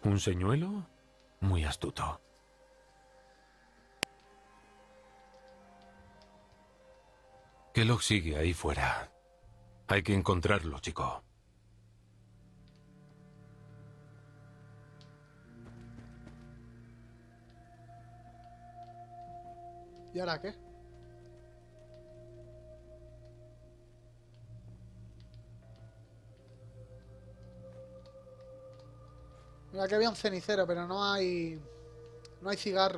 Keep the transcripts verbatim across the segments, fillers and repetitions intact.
¿Un señuelo? Muy astuto. Kellogg sigue ahí fuera. Hay que encontrarlo, chico. ¿Y ahora qué? Mira que había un cenicero, pero no hay... No hay cigarro.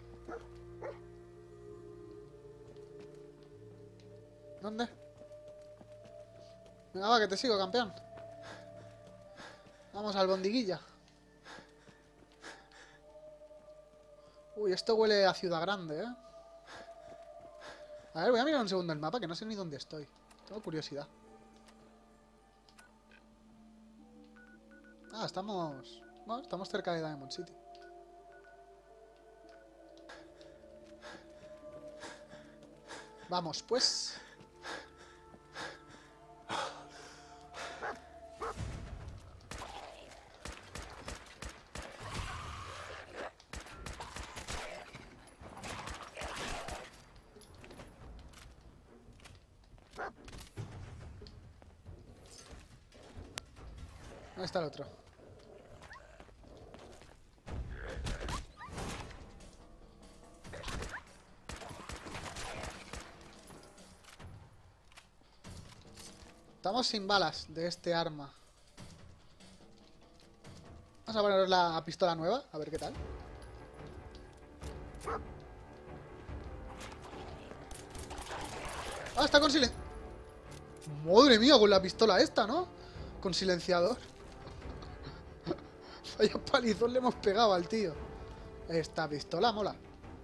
¿Dónde? Venga, va, que te sigo, campeón. Vamos al bondiguilla. Uy, esto huele a ciudad grande, ¿eh? A ver, voy a mirar un segundo el mapa, que no sé ni dónde estoy. Tengo curiosidad. Ah, estamos... Bueno, estamos cerca de Diamond City. Vamos, pues. ¿Dónde está el otro? Estamos sin balas de este arma. Vamos a poner la pistola nueva, a ver qué tal. Ah, está con silenciador. Madre mía, con la pistola esta, ¿no? Con silenciador. Vaya palizón le hemos pegado al tío. Esta pistola mola.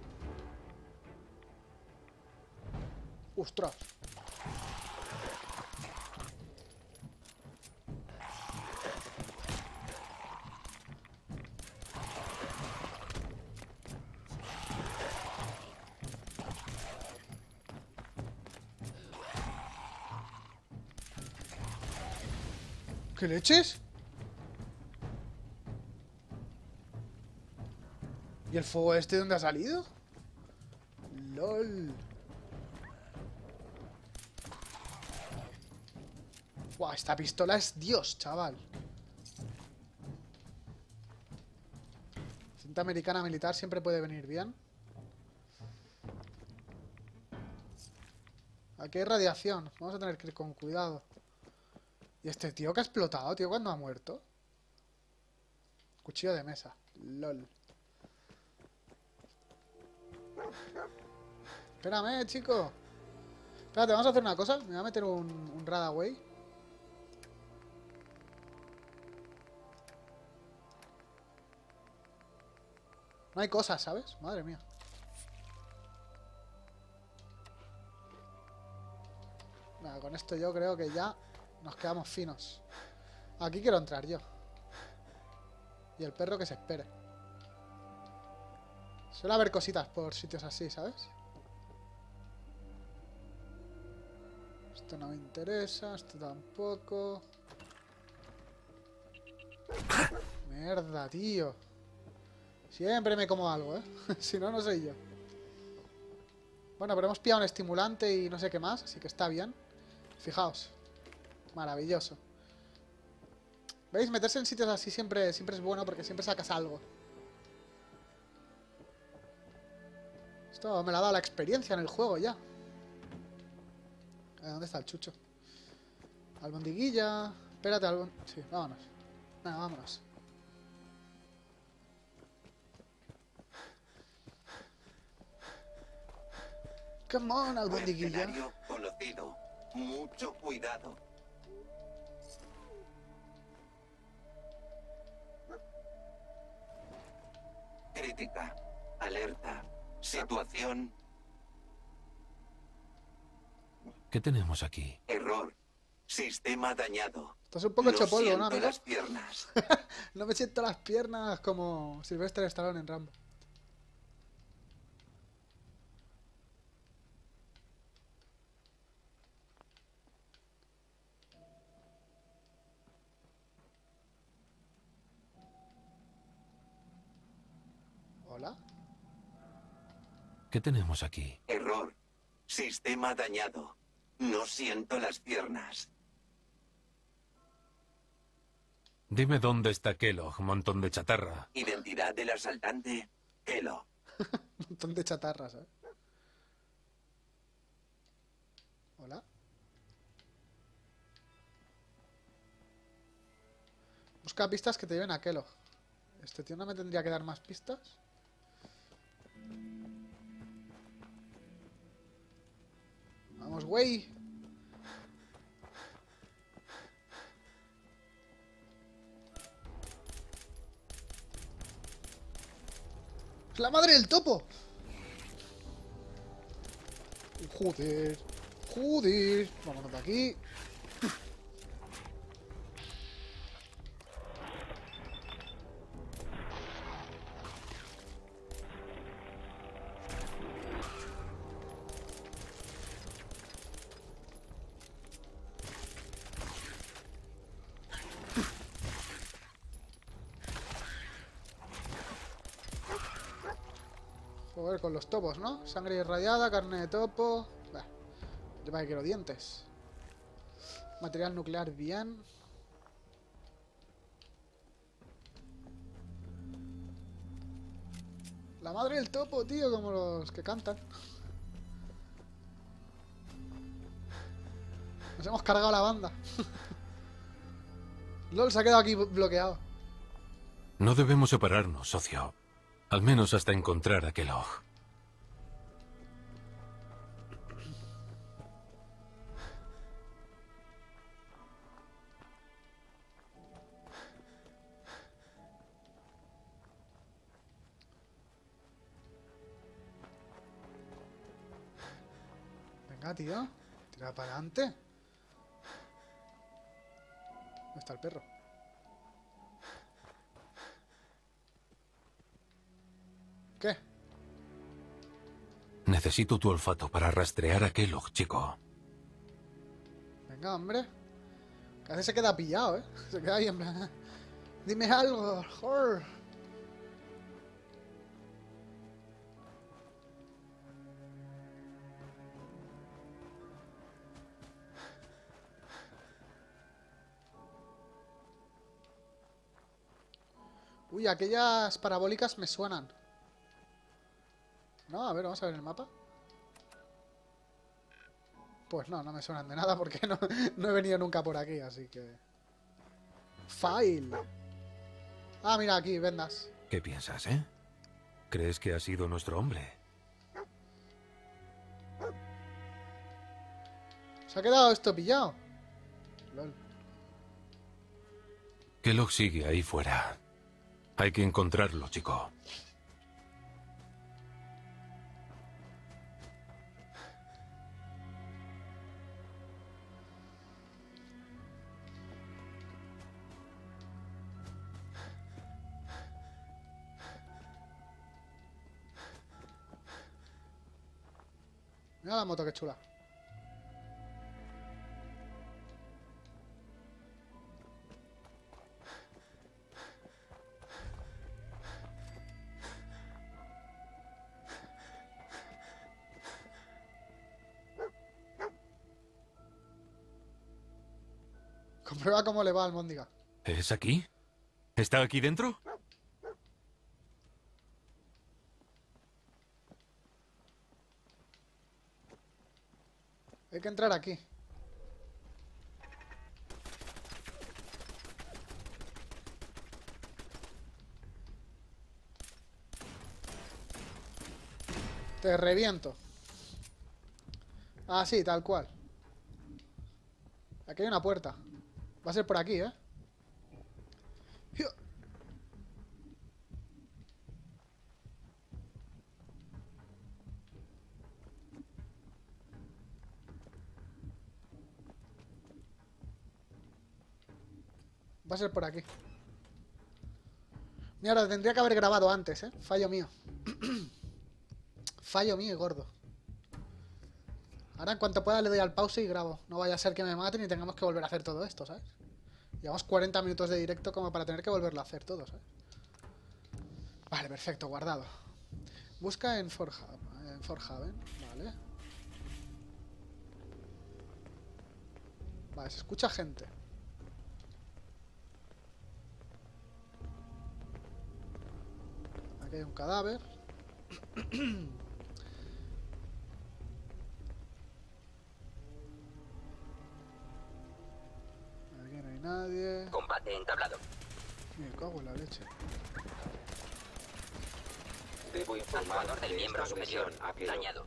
Ostras. ¿Qué leches? ¿Y el fuego este dónde ha salido? LOL. Buah, esta pistola es Dios, chaval. Cinta americana militar siempre puede venir bien. Aquí hay radiación. Vamos a tener que ir con cuidado. ¿Y este tío que ha explotado, tío, cuándo ha muerto? Cuchillo de mesa. LOL. Espérame, chico. Espérate, vamos a hacer una cosa. Me voy a meter un, un Radaway. No hay cosas, ¿sabes? Madre mía. Nada, con esto yo creo que ya nos quedamos finos. Aquí quiero entrar yo. Y el perro que se espere. Suele haber cositas por sitios así, ¿sabes? Esto no me interesa, esto tampoco. Mierda, tío. Siempre me como algo, ¿eh? Si no, no soy yo. Bueno, pero hemos pillado un estimulante y no sé qué más, así que está bien. Fijaos. Maravilloso. ¿Veis? Meterse en sitios así siempre, siempre es bueno porque siempre sacas algo. Esto me lo ha dado la experiencia en el juego ya. ¿Dónde está el chucho? Albondiguilla. Espérate, albon... Sí, vámonos. Venga, vámonos. Come on, albondiguilla. Mercenario conocido. Mucho cuidado. Crítica. Alerta. Situación. ¿Qué tenemos aquí? Error. Sistema dañado. Estás un poco Lo hecho polvo, siento, ¿no, amigo? las piernas. No me siento las piernas como Sylvester Stallone en Rambo. Hola. ¿Qué tenemos aquí? Error. Sistema dañado. No siento las piernas. Dime dónde está Kellogg, montón de chatarra. Identidad del asaltante. Kellogg. Un montón de chatarras, ¿eh? Hola. Busca pistas que te lleven a Kellogg. Este tío no me tendría que dar más pistas. Vamos, güey. ¡Es la madre del topo! Joder. Joder. Vámonos de aquí. Joder, con los topos, ¿no? Sangre irradiada, carne de topo... Bah, yo para qué quiero dientes. Material nuclear, bien. La madre del topo, tío, como los que cantan. Nos hemos cargado la banda. LOL se ha quedado aquí bloqueado. No debemos separarnos, socio. Al menos hasta encontrar a Kellogg. Venga, tío. Tira para adelante. ¿Dónde está el perro? ¿Qué? Necesito tu olfato para rastrear a Kellogg, chico. Venga, hombre. Casi se queda pillado, ¿eh? Se queda ahí en plan... Dime algo, joder. Uy, aquellas parabólicas me suenan. No, a ver, vamos a ver el mapa. Pues no, no me suenan de nada porque no, no he venido nunca por aquí, así que... File. Ah, mira, aquí, vendas. ¿Qué piensas, eh? ¿Crees que ha sido nuestro hombre? Se ha quedado esto pillado. Lol. Kellogg sigue ahí fuera. Hay que encontrarlo, chico. Mira la moto, qué chula. Comprueba cómo le va al Móndiga. ¿Es aquí? ¿Está aquí dentro? Hay que entrar aquí. Te reviento. Ah, sí, tal cual. Aquí hay una puerta. Va a ser por aquí, ¿eh? Va a ser por aquí. Mira, lo tendría que haber grabado antes, ¿eh? Fallo mío. Fallo mío y gordo. Ahora en cuanto pueda le doy al pause y grabo. No vaya a ser que me maten y tengamos que volver a hacer todo esto, ¿sabes? Llevamos cuarenta minutos de directo como para tener que volverlo a hacer todo, ¿sabes? Vale, perfecto, guardado. Busca en Forhaven, en Forhaven, vale. Vale, se escucha gente. Aquí hay un cadáver. Aquí no hay nadie. Combate entablado. Me cago en la leche. Debo informar Actuador del de miembro esta superior. agresión a Kellogg. Dañado.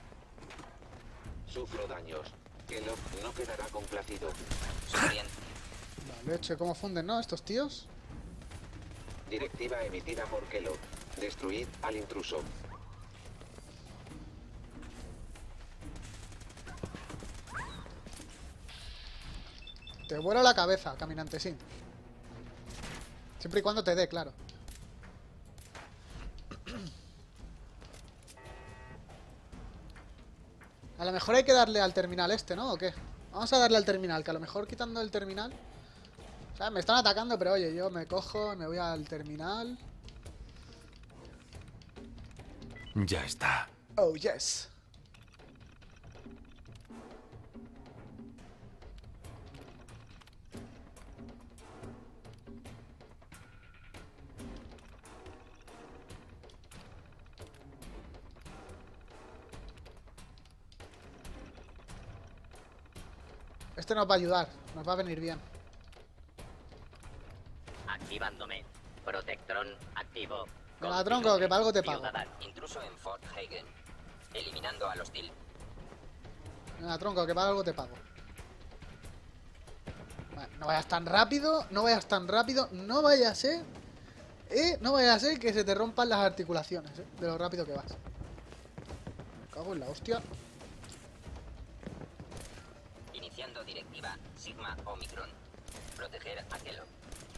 Sufro daños. Kellogg no quedará complacido. Sufriendo. La leche, cómo funden, ¿no? Estos tíos. Directiva emitida por Kellogg. Destruid al intruso. Te vuela la cabeza, caminante, sí. Siempre y cuando te dé, claro. A lo mejor hay que darle al terminal este, ¿no? ¿O qué? Vamos a darle al terminal, que a lo mejor quitando el terminal... O sea, me están atacando, pero oye, yo me cojo, me voy al terminal... Ya está. Oh, yes. Este nos va a ayudar, nos va a venir bien. Activándome. Protectrón activo. Venga, tronco, que para algo te pago. Ciudadano. Intruso en Fort Hagen. Eliminando al hostil. Venga, tronco, que para algo te pago. Vale, no vayas tan rápido, no vayas tan rápido, no vaya a ser... Eh, no vaya a ser que se te rompan las articulaciones, eh, de lo rápido que vas. Me cago en la hostia. Iniciando directiva Sigma Omicron. Proteger a Kellogg.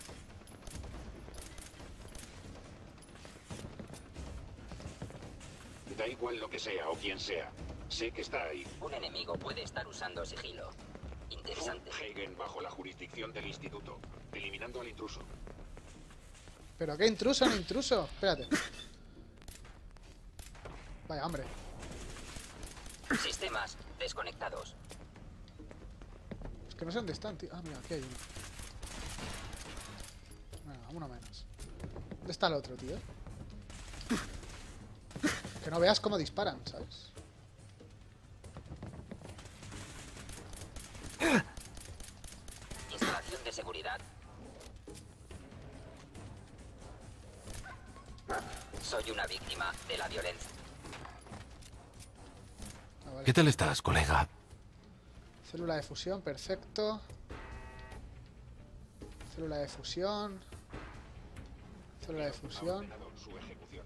Da igual lo que sea o quien sea. Sé que está ahí. Un enemigo puede estar usando sigilo. Interesante. Hagen bajo la jurisdicción del instituto. Eliminando al intruso. Pero qué intruso, no intruso. Espérate. Vaya, hombre. Sistemas desconectados. Es que no sé dónde están, tío. Ah, mira, aquí hay uno. Venga, uno menos. ¿Dónde está el otro, tío? Que no veas cómo disparan, ¿sabes? Instalación de seguridad. Soy una víctima de la violencia. Ah, vale. ¿Qué tal estás, colega? Célula de fusión, perfecto. Célula de fusión. Célula de Ha fusión. ordenado su ejecución.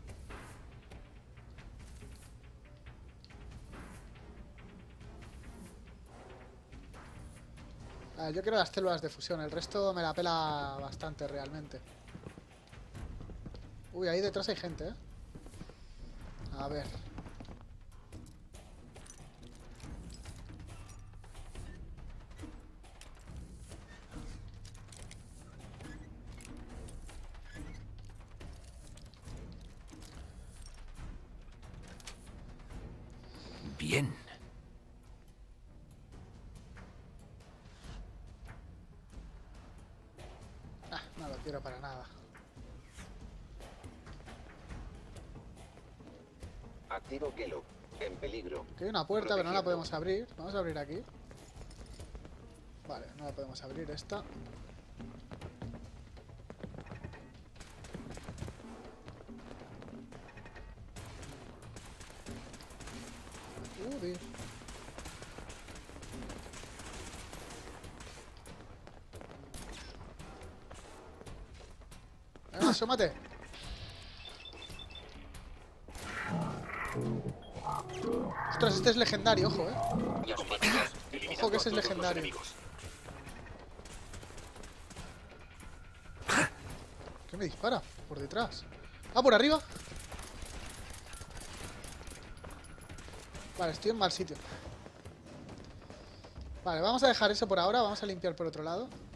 A ver, yo quiero las células de fusión. El resto me la pela bastante realmente. Uy, ahí detrás hay gente, ¿eh? A ver. Bien. Ah, no lo quiero para nada. Activo Kellogg. En peligro. Aquí hay una puerta, pero no la Protegiendo. podemos abrir. Vamos a abrir aquí. Vale, no la podemos abrir esta. Joder. Venga, asómate. Ostras, este es legendario, ojo, eh. Y objetivos. Eliminando Ojo que ese es a todos los legendario. enemigos. ¿Qué me dispara? Por detrás. Ah, por arriba. Vale, estoy en mal sitio. Vale, vamos a dejar eso por ahora. Vamos a limpiar por otro lado.